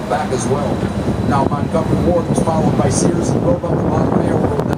back as well. Now Montgomery Ward was followed by Sears and Roebuck. The bottom pair were